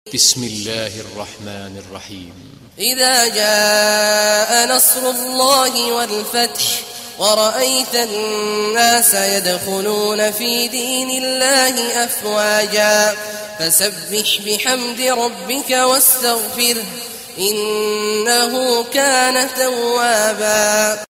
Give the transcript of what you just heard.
بسم الله الرحمن الرحيم. إذا جاء نصر الله والفتح ورأيت الناس يدخلون في دين الله أفواجا فسبح بحمد ربك واستغفره إنه كان توابا.